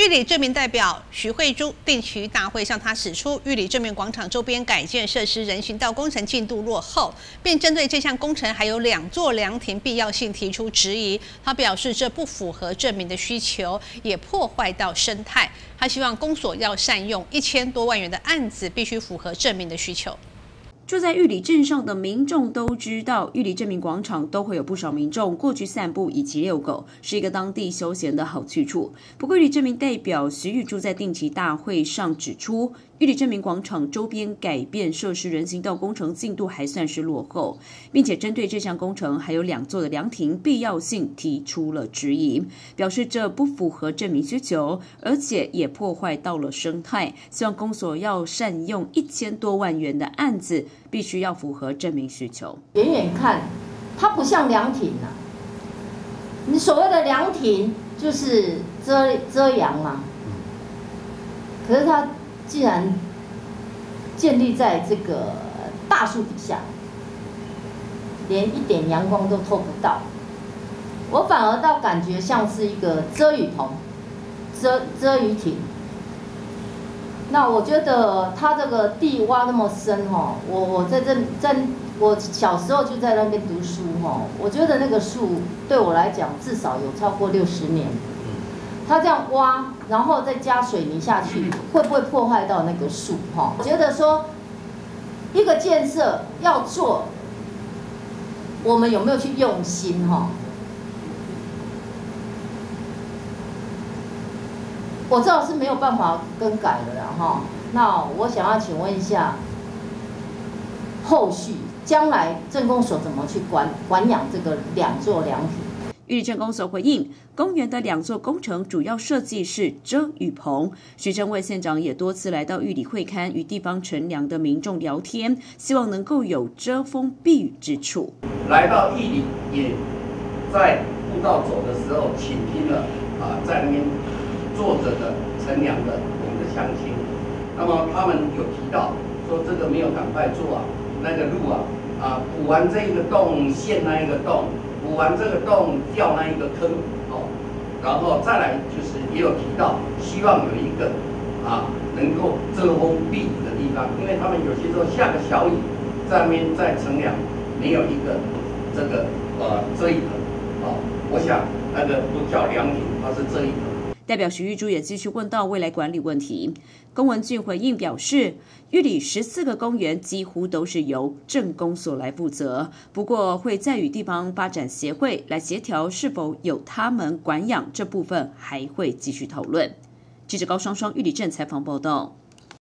玉里镇民代表徐慧珠定期大会上，他指出玉里镇民广场周边改建设施人行道工程进度落后，并针对这项工程还有2座凉亭必要性提出质疑。他表示这不符合镇民的需求，也破坏到生态。他希望公所要善用1000多万元的案子，必须符合镇民的需求。 住在玉里镇上的民众都知道，玉里镇民广场都会有不少民众过去散步以及遛狗，是一个当地休闲的好去处。不过，玉里镇民代表徐玉珠在定期大会上指出，玉里镇民广场周边改变设施人行道工程进度还算是落后，并且针对这项工程还有2座的凉亭必要性提出了质疑，表示这不符合镇民需求，而且也破坏到了生态。希望公所要善用1000多万元的案子，必须要符合镇民需求。 远远看，它不像凉亭啊。你所谓的凉亭就是遮阳嘛，可是它既然建立在这个大树底下，连一点阳光都透不到，我反而倒感觉像是一个遮雨棚、遮雨亭。那我觉得它这个地挖那么深哈，我我小时候就在那边读书哈，我觉得那个树对我来讲至少有超过60年。它这样挖，然后再加水泥下去，会不会破坏到那个树哈？我觉得说一个建设要做，我们有没有去用心哈？我知道是没有办法更改的啦哈。那我想要请问一下，后续将来镇公所怎么去管养这个2座凉亭？ 玉里镇公所回应，公园的2座工程主要设计是遮雨棚。徐正卫县长也多次来到玉里会勘，与地方乘凉的民众聊天，希望能够有遮风避雨之处。 来到玉里，也在步道走的时候，倾听了在那边坐着的乘凉的我们的乡亲。那么他们有提到说，这个没有赶快做啊，那个路补完这一个洞，陷那一个洞。补完这个洞，掉那一个坑，然后再来就是也有提到，希望有一个能够遮风避雨的地方，因为他们有些时候下个小雨，在那边在乘凉，没有一个这个遮雨棚，我想那个不叫凉亭，它是遮雨棚。 代表徐玉珠也继续问到未来管理问题，龚文俊回应表示，玉里14个公园几乎都是由镇公所来负责，不过会再与地方发展协会来协调是否由他们管养，这部分还会继续讨论。记者高双双玉里镇采访报道。